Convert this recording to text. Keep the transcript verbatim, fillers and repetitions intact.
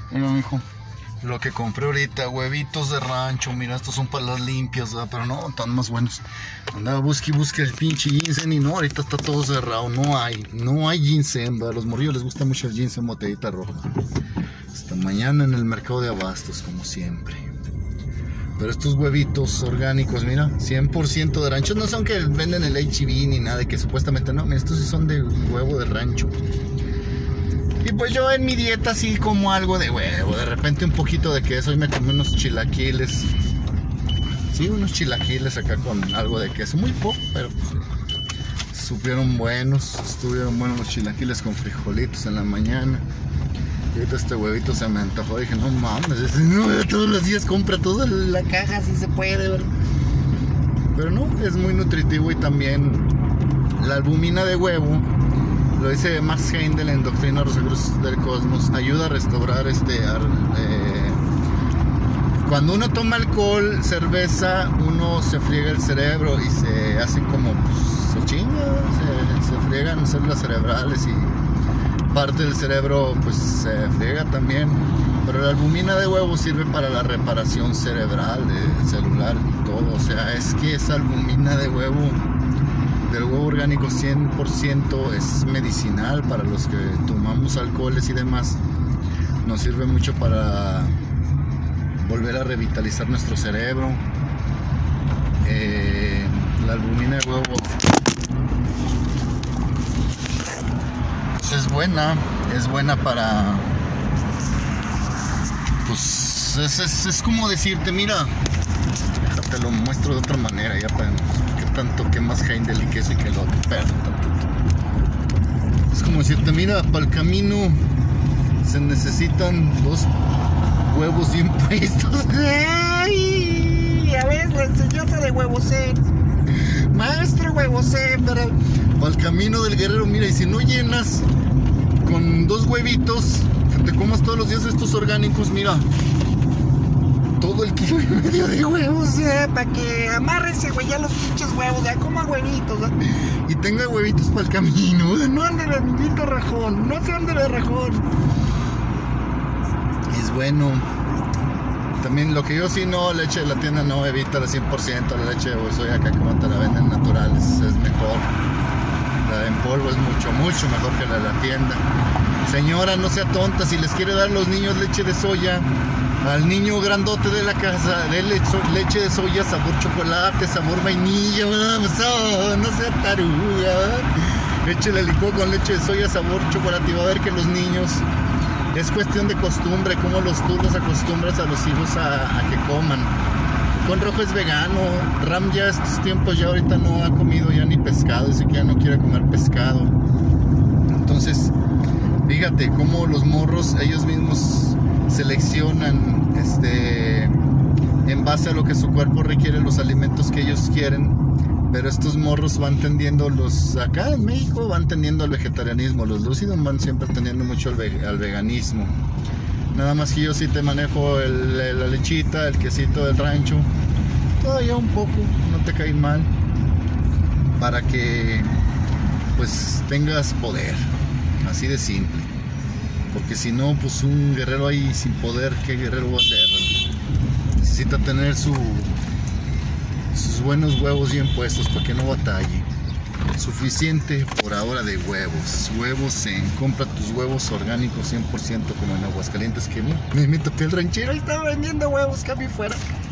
Mira, mijo, lo que compré ahorita, huevitos de rancho. Mira, estos son para las limpias, ¿verdad? Pero no, están más buenos. Andaba busque y busque el pinche ginseng y no, ahorita está todo cerrado. No hay, no hay ginseng, ¿verdad? A los morrillos les gusta mucho el ginseng botellita roja. Hasta mañana en el mercado de abastos, como siempre. Pero estos huevitos orgánicos, mira, cien por ciento de rancho. No son que venden el H E B ni nada, que supuestamente no. Mira, estos sí son de huevo de rancho. Y pues yo en mi dieta sí como algo de huevo, de repente un poquito de queso. Hoy me comí unos chilaquiles. Sí, unos chilaquiles acá con algo de queso. Muy poco, pero pues, supieron buenos. Estuvieron buenos los chilaquiles con frijolitos en la mañana. Y ahorita este huevito se me antojó. Dije, no mames, no, todos los días compra toda la caja si se puede, ¿verdad? Pero no, es muy nutritivo. Y también la albumina de huevo, lo dice Max Heindel en Doctrina de los Secretos del Cosmos, ayuda a restaurar este eh, cuando uno toma alcohol, cerveza, uno se friega el cerebro y se hace como, pues, se chinga, se, se friegan células cerebrales y parte del cerebro pues se friega también. Pero la albumina de huevo sirve para la reparación cerebral, de, celular y todo. O sea, es que esa albumina de huevo, del huevo orgánico cien por ciento, es medicinal para los que tomamos alcoholes y demás. Nos sirve mucho para volver a revitalizar nuestro cerebro. Eh, la albumina de huevo pues es buena, es buena para, pues es, es, es como decirte, mira, te lo muestro de otra manera, ya para que tanto que más Heindel y que ese y que el otro, pero es como decirte, mira, para el camino se necesitan dos huevos bien puestos. ¡Ay! Ya ves la enseñanza de Huevocet, maestro Huevocet, para, para el camino del guerrero. Mira, y si no llenas con dos huevitos que te comas todos los días estos orgánicos, mira, todo el kilo y medio de huevos, eh, para que amárrese, güey, ya los pinches huevos, ya coma huevitos, ¿eh? Y tenga huevitos para el camino, ¿eh? No ande de niñito rajón, no se ande de rajón. Es bueno. También lo que yo sí no, leche de la tienda no, evita la cien por ciento, la leche de soya acá como te la venden naturales, es mejor. La de en polvo es mucho, mucho mejor que la de la tienda. Señora, no sea tonta, si les quiere dar a los niños leche de soya, al niño grandote de la casa, de leche, leche de soya, sabor chocolate, sabor vainilla, no, no sea taruga. Échale licor con leche de soya, sabor chocolate, y va a ver que los niños, es cuestión de costumbre, como los, tú los acostumbras a los hijos a, a que coman. Con Rojo es vegano, Ram ya estos tiempos ya ahorita no ha comido ya ni pescado, dice que ya no quiere comer pescado. Entonces, fíjate cómo los morros, ellos mismos seleccionan este en base a lo que su cuerpo requiere, los alimentos que ellos quieren. Pero estos morros van tendiendo, los acá en México van tendiendo al vegetarianismo, los lúcidos van siempre tendiendo mucho al, ve, al veganismo. Nada más que yo sí te manejo el, el, la lechita, el quesito del rancho, todavía un poco, no te cae mal, para que pues tengas poder, así de simple. Porque si no, pues un guerrero ahí sin poder, ¿qué guerrero va a ser? Necesita tener su, sus buenos huevos bien puestos para que no batalle. Suficiente por ahora de huevos. Huevos en, compra tus huevos orgánicos cien por ciento como en Aguascalientes, que me, me topé el ranchero y estaba vendiendo huevos que a mí fuera.